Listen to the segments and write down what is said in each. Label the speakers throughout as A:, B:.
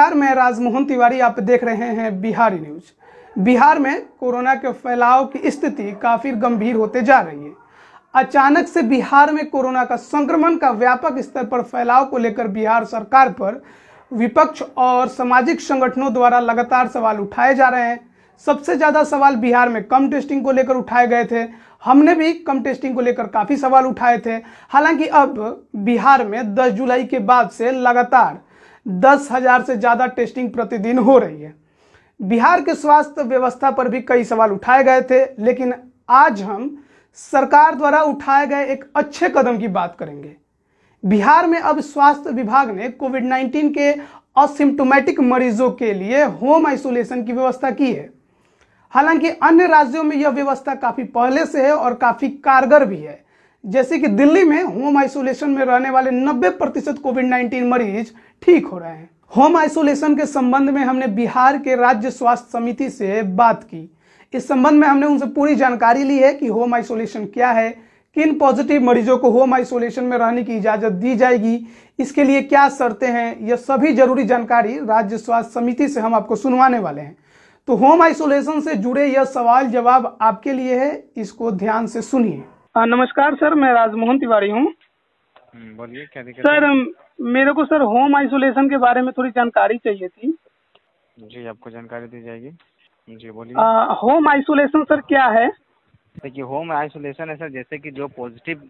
A: नमस्कार, मैं राजमोहन तिवारी। आप देख रहे हैं बिहारी न्यूज। बिहार में कोरोना के फैलाव की स्थिति काफी गंभीर होते जा रही है। अचानक से बिहार में कोरोना का संक्रमण का व्यापक स्तर पर फैलाव को लेकर बिहार सरकार पर विपक्ष और सामाजिक संगठनों द्वारा लगातार सवाल उठाए जा रहे हैं। सबसे ज्यादा सवाल बिहार में कम टेस्टिंग को लेकर उठाए गए थे। हमने भी कम टेस्टिंग को लेकर काफी सवाल उठाए थे। हालांकि अब बिहार में 10 जुलाई के बाद से लगातार 10,000 से ज्यादा टेस्टिंग प्रतिदिन हो रही है। बिहार के स्वास्थ्य व्यवस्था पर भी कई सवाल उठाए गए थे, लेकिन आज हम सरकार द्वारा उठाए गए एक अच्छे कदम की बात करेंगे। बिहार में अब स्वास्थ्य विभाग ने कोविड-19 के असिम्प्टोमेटिक मरीजों के लिए होम आइसोलेशन की व्यवस्था की है। हालांकि अन्य राज्यों में यह व्यवस्था काफी पहले से है और काफी कारगर भी है। जैसे कि दिल्ली में होम आइसोलेशन में रहने वाले 90% कोविड-19 मरीज ठीक हो रहे हैं। होम आइसोलेशन के संबंध में हमने बिहार के राज्य स्वास्थ्य समिति से बात की। इस संबंध में हमने उनसे पूरी जानकारी ली है कि होम आइसोलेशन क्या है, किन पॉजिटिव मरीजों को होम आइसोलेशन में रहने की इजाजत दी जाएगी, इसके लिए क्या शर्तें हैं। यह सभी जरूरी जानकारी राज्य स्वास्थ्य समिति से हम आपको सुनवाने वाले हैं। तो होम आइसोलेशन से जुड़े यह सवाल जवाब आपके लिए है, इसको ध्यान से सुनिए। नमस्कार सर, मैं राजमोहन तिवारी हूँ।
B: बोलिए, क्या दिक्कत
A: सर
B: है?
A: मेरे को सर होम आइसोलेशन के बारे में थोड़ी जानकारी चाहिए थी।
B: जी, आपको जानकारी दी जाएगी। जी बोलिए।
A: होम आइसोलेशन सर क्या है?
B: देखिए, होम आइसोलेशन है सर, जैसे कि जो पॉजिटिव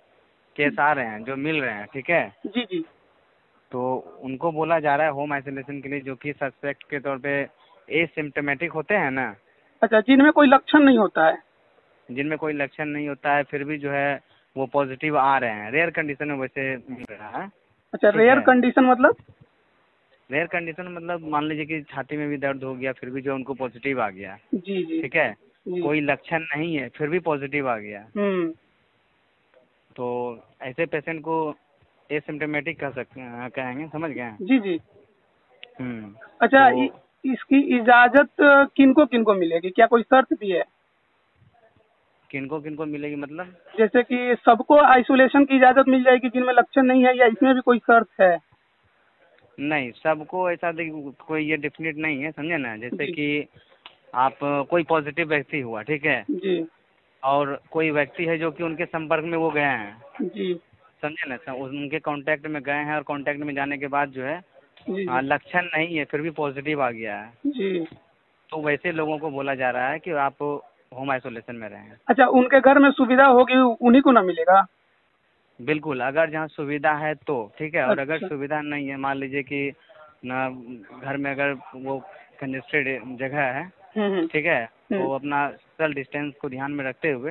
B: केस आ रहे हैं, जो मिल रहे हैं, ठीक है,
A: जी जी।
B: तो उनको बोला जा रहा है होम आइसोलेशन के लिए, जो कि सस्पेक्ट के तौर पे एसिम्प्टोमेटिक होते हैं ना,
A: अच्छा, जिनमें कोई लक्षण नहीं होता है।
B: जिनमें कोई लक्षण नहीं होता है, फिर भी जो है वो पॉजिटिव आ रहे हैं। रेयर कंडीशन में वैसे मिल रहा है।
A: अच्छा,
B: ठीक
A: रेयर
B: है।
A: कंडीशन मतलब?
B: रेयर कंडीशन मतलब मान लीजिए कि छाती में भी दर्द हो गया, फिर भी जो उनको पॉजिटिव आ गया।
A: जी जी
B: ठीक है।
A: जी।
B: कोई लक्षण नहीं है, फिर भी पॉजिटिव आ गया, तो ऐसे पेशेंट को एसिम्प्टोमेटिक कह सकते हैं, कहेंगे। समझ गए?
A: जी जी।
B: हम्म।
A: अच्छा,
B: तो
A: इसकी इजाजत किनको किनको मिलेगी? क्या कोई शर्त भी है?
B: किनको मिलेगी मतलब?
A: जैसे कि सबको आइसोलेशन की इजाजत मिल जाएगी जिनमें लक्षण नहीं है, या इसमें भी कोई शर्त है?
B: नहीं, सबको ऐसा कोई ये डेफिनेट नहीं है, समझे ना। जैसे
A: जी
B: कि आप कोई पॉजिटिव व्यक्ति हुआ, ठीक है,
A: जी
B: और कोई व्यक्ति है जो कि उनके संपर्क में वो गए हैं,
A: जी
B: समझे ना, उनके कांटेक्ट में गए हैं, और कांटेक्ट में जाने के बाद जो है
A: जी
B: लक्षण नहीं है, फिर भी पॉजिटिव आ गया है,
A: जी।
B: तो वैसे लोगों को बोला जा रहा है कि आप होम आइसोलेशन में रहें।
A: अच्छा, उनके घर में सुविधा होगी, उन्हीं को ना मिलेगा?
B: बिल्कुल, अगर जहाँ सुविधा है तो ठीक है, और अगर
A: अच्छा।
B: सुविधा नहीं है, मान लीजिए कि ना घर में अगर वो कंजेस्टेड जगह है, ठीक है, तो अपना सोशल डिस्टेंस को ध्यान में रखते हुए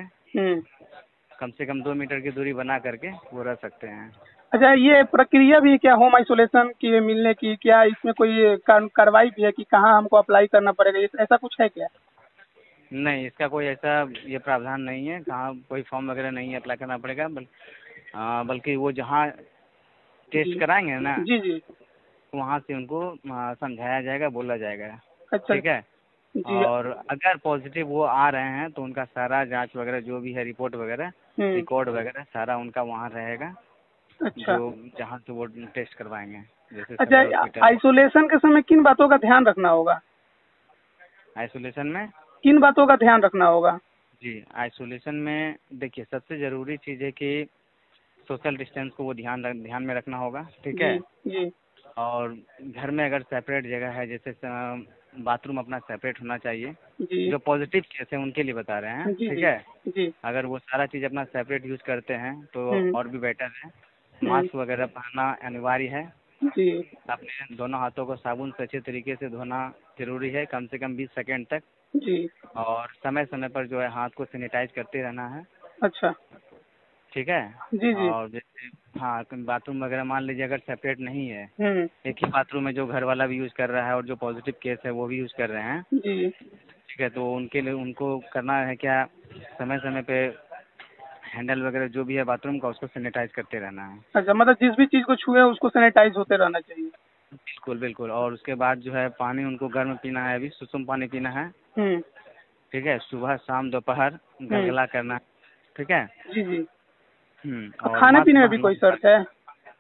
B: कम से कम 2 मीटर की दूरी बना करके वो रह सकते हैं।
A: अच्छा, ये प्रक्रिया भी है क्या होम आइसोलेशन की मिलने की? क्या इसमें कोई कार्रवाई भी है कि कहाँ हमको अप्लाई करना पड़ेगा, ऐसा कुछ है क्या?
B: नहीं, इसका कोई ऐसा ये प्रावधान नहीं है, कहाँ कोई फॉर्म वगैरह नहीं है अप्लाई करना पड़ेगा, बल्कि वो जहाँ टेस्ट कराएंगे ना,
A: जी जी।
B: वहाँ से उनको समझाया जाएगा, बोला जाएगा।
A: अच्छा
B: ठीक है।
A: जी।
B: और अगर पॉजिटिव वो आ रहे हैं तो उनका सारा जांच वगैरह जो भी है, रिपोर्ट वगैरह, रिकॉर्ड वगैरह सारा उनका वहाँ रहेगा।
A: अच्छा।
B: जो जहाँ से वो टेस्ट करवाएंगे, जैसे
A: अच्छा,
B: सदर हॉस्पिटल।
A: आइसोलेशन के समय किन बातों का ध्यान रखना होगा?
B: आइसोलेशन में
A: किन बातों का ध्यान रखना होगा?
B: जी, आइसोलेशन में देखिए, सबसे ज़रूरी चीज़ है कि सोशल डिस्टेंस को वो ध्यान में रखना होगा। ठीक
A: जी
B: है।
A: जी
B: और घर में अगर सेपरेट जगह है, जैसे बाथरूम अपना सेपरेट होना चाहिए।
A: जी
B: जो पॉजिटिव केस है उनके लिए बता रहे हैं।
A: जी
B: ठीक
A: जी
B: है।
A: जी।
B: अगर वो सारा चीज़ अपना सेपरेट यूज़ करते हैं तो और भी बेटर है।
A: हम्म,
B: मास्क वगैरह पहनना अनिवार्य है।
A: जी
B: अपने दोनों हाथों को साबुन से अच्छे तरीके से धोना जरूरी है, कम से कम 20 सेकेंड तक।
A: जी।
B: और समय समय पर जो है हाथ को सैनिटाइज करते रहना है।
A: अच्छा।
B: ठीक है।
A: जी जी।
B: और जैसे हाँ, बाथरूम वगैरह मान लीजिए अगर सेपरेट नहीं है,
A: हम्म।
B: एक ही बाथरूम है जो घर वाला भी यूज़ कर रहा है और जो पॉजिटिव केस है वो भी यूज़ कर रहे हैं,
A: जी।
B: ठीक है, तो उनके लिए उनको करना है क्या, समय समय पे हैंडल वगैरह जो भी है बाथरूम का उसको सैनिटाइज करते रहना है।
A: अच्छा, मतलब जिस भी चीज को छुए उसको सैनिटाइज होते रहना चाहिए।
B: बिल्कुल बिल्कुल। और उसके बाद जो है पानी उनको गर्म पीना है, अभी सुसुम पानी पीना है।
A: हम्म
B: ठीक है। सुबह शाम दोपहर
A: हम्म।
B: गलगला करना है। ठीक है।
A: जी जी। और
B: और
A: खाने
B: मास्क
A: पीने में भी
B: पहनना
A: कोई
B: है।
A: शर्त है?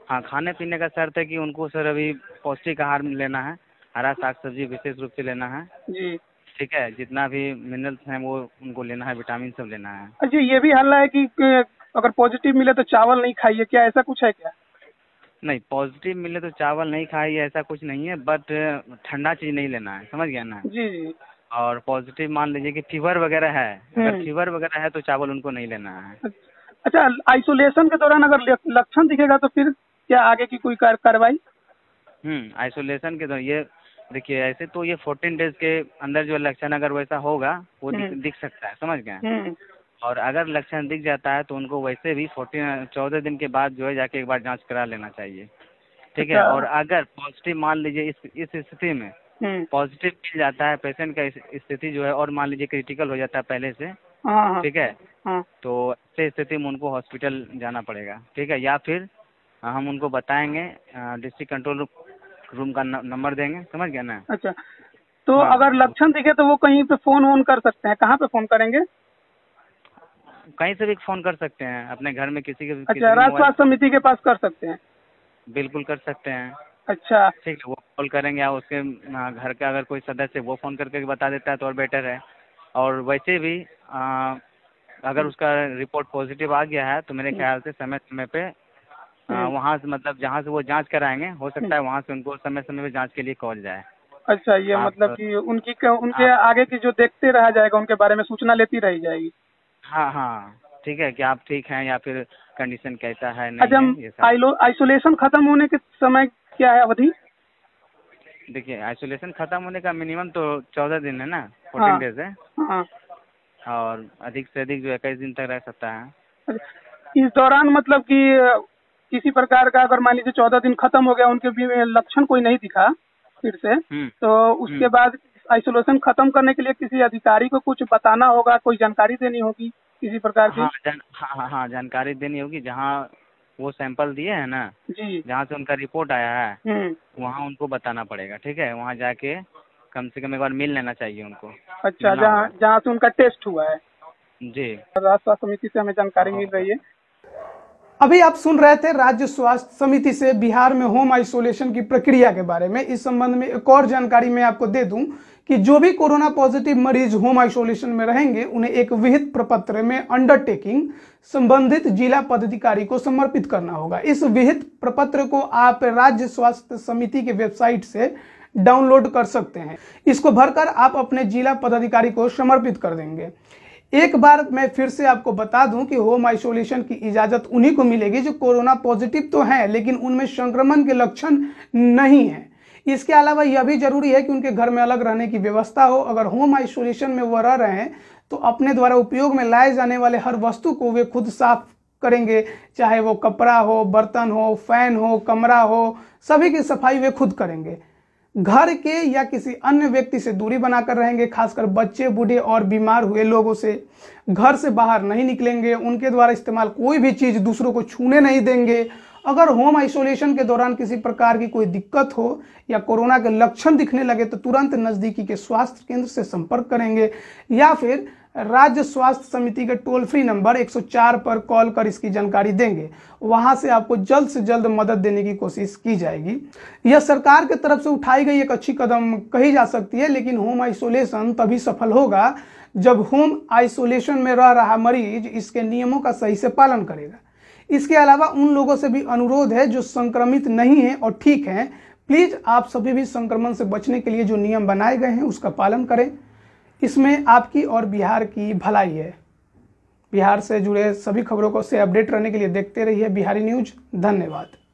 B: हाँ, खाने पीने का शर्त है कि उनको सर अभी पौष्टिक आहार लेना है, हरा साग सब्जी विशेष रूप से लेना है
A: जी।
B: ठीक है। जितना भी मिनरल्स हैं वो उनको लेना है, विटामिन सब लेना है।
A: अच्छा, ये भी हल्ला है कि अगर पॉजिटिव मिले तो चावल नहीं खाइए, क्या ऐसा कुछ है क्या?
B: नहीं, पॉजिटिव मिले तो चावल नहीं खाइए ऐसा कुछ नहीं है, बट ठंडा चीज़ नहीं लेना है, समझ गया ना।
A: जी जी।
B: और पॉजिटिव मान लीजिए कि फीवर वगैरह है, अगर फीवर वगैरह है तो चावल उनको नहीं लेना है।
A: अच्छा, आइसोलेशन के दौरान अगर लक्षण दिखेगा तो फिर क्या आगे की कोई कार्रवाई?
B: आइसोलेशन के दौरान ये देखिए, ऐसे तो ये 14 डेज के अंदर जो लक्षण अगर वैसा होगा वो दिख सकता है, समझ गए। और अगर लक्षण दिख जाता है तो उनको वैसे भी 14 दिन के बाद जो है जाके एक बार जांच करा लेना चाहिए, ठीक है। और अगर पॉजिटिव मान लीजिए इस स्थिति में पॉजिटिव मिल जाता है पेशेंट का, स्थिति जो है और मान लीजिए क्रिटिकल हो जाता है पहले से, ठीक है, तो ऐसे स्थिति में उनको हॉस्पिटल जाना पड़ेगा, ठीक है। या फिर हम उनको बताएंगे, डिस्ट्रिक्ट कंट्रोल रूम का नंबर देंगे, समझ गया ना।
A: अच्छा, तो अगर लक्षण दिखे तो वो कहीं पे फोन वोन कर सकते हैं, कहाँ पे फोन करेंगे?
B: कहीं से भी फोन कर सकते हैं, अपने घर में किसी के।
A: अच्छा, राज्य स्वास्थ्य समिति के पास कर सकते हैं?
B: बिल्कुल कर सकते हैं।
A: अच्छा,
B: ठीक है, वो कॉल करेंगे या उसके घर का अगर कोई सदस्य वो फोन करके बता देता है तो और बेटर है। और वैसे भी अगर उसका रिपोर्ट पॉजिटिव आ गया है तो मेरे ख्याल से समय समय पे वहाँ से, मतलब जहाँ से वो जांच कराएंगे, हो सकता है वहाँ से उनको समय समय पे जांच के लिए कॉल जाए।
A: अच्छा, ये मतलब कि उनके आगे की जो देखते रहा जाएगा, उनके बारे में सूचना लेती रही जाएगी।
B: हाँ हाँ, ठीक है, कि आप ठीक हैं या फिर कंडीशन कैसा है, नहीं
A: अच्छा,
B: है, ये सब।
A: आइसोलेशन खत्म होने के समय क्या है अवधि?
B: देखिए, आइसोलेशन खत्म होने का मिनिमम तो 14 दिन है ना, 14 डेज है। और अधिक से अधिक जो 21 दिन तक रह सकता है।
A: इस दौरान मतलब कि किसी प्रकार का अगर मान लीजिए 14 दिन खत्म हो गया, उनके भी लक्षण कोई नहीं दिखा फिर से, तो उसके बाद आइसोलेशन खत्म करने के लिए किसी अधिकारी को कुछ बताना होगा, कोई जानकारी देनी होगी किसी प्रकार की?
B: हाँ, जानकारी देनी होगी। जहाँ वो सैंपल दिए हैं ना
A: जी,
B: जहाँ से उनका रिपोर्ट आया है वहाँ उनको बताना पड़ेगा, ठीक है। वहाँ जाके कम से कम एक बार मिल लेना चाहिए उनको।
A: अच्छा, जहाँ से उनका टेस्ट हुआ है।
B: जी,
A: राज्य स्वास्थ्य समिति से हमें जानकारी मिल रही है। अभी आप सुन रहे थे राज्य स्वास्थ्य समिति से बिहार में होम आइसोलेशन की प्रक्रिया के बारे में। इस संबंध में एक और जानकारी मैं आपको दे दूं कि जो भी कोरोना पॉजिटिव मरीज होम आइसोलेशन में रहेंगे उन्हें एक विहित प्रपत्र में अंडरटेकिंग संबंधित जिला पदाधिकारी को समर्पित करना होगा। इस विहित प्रपत्र को आप राज्य स्वास्थ्य समिति के वेबसाइट से डाउनलोड कर सकते हैं। इसको भरकर आप अपने जिला पदाधिकारी को समर्पित कर देंगे। एक बार मैं फिर से आपको बता दूं कि होम आइसोलेशन की इजाजत उन्हीं को मिलेगी जो कोरोना पॉजिटिव तो हैं लेकिन उनमें संक्रमण के लक्षण नहीं है। इसके अलावा यह भी जरूरी है कि उनके घर में अलग रहने की व्यवस्था हो। अगर होम आइसोलेशन में वो रह रहे हैं तो अपने द्वारा उपयोग में लाए जाने वाले हर वस्तु को वे खुद साफ करेंगे, चाहे वो कपड़ा हो, बर्तन हो, फैन हो, कमरा हो, सभी की सफाई वे खुद करेंगे। घर के या किसी अन्य व्यक्ति से दूरी बनाकर रहेंगे, खासकर बच्चे, बूढ़े और बीमार हुए लोगों से। घर से बाहर नहीं निकलेंगे, उनके द्वारा इस्तेमाल कोई भी चीज दूसरों को छूने नहीं देंगे। अगर होम आइसोलेशन के दौरान किसी प्रकार की कोई दिक्कत हो या कोरोना के लक्षण दिखने लगे तो तुरंत नजदीकी के स्वास्थ्य केंद्र से संपर्क करेंगे या फिर राज्य स्वास्थ्य समिति के टोल फ्री नंबर 104 पर कॉल कर इसकी जानकारी देंगे। वहां से आपको जल्द से जल्द मदद देने की कोशिश की जाएगी। यह सरकार की तरफ से उठाई गई एक अच्छी कदम कही जा सकती है, लेकिन होम आइसोलेशन तभी सफल होगा जब होम आइसोलेशन में रह रहा मरीज इसके नियमों का सही से पालन करेगा। इसके अलावा उन लोगों से भी अनुरोध है जो संक्रमित नहीं है और ठीक हैं, प्लीज आप सभी भी संक्रमण से बचने के लिए जो नियम बनाए गए हैं उसका पालन करें। इसमें आपकी और बिहार की भलाई है। बिहार से जुड़े सभी खबरों को से अपडेट रहने के लिए देखते रहिए बिहारी न्यूज। धन्यवाद।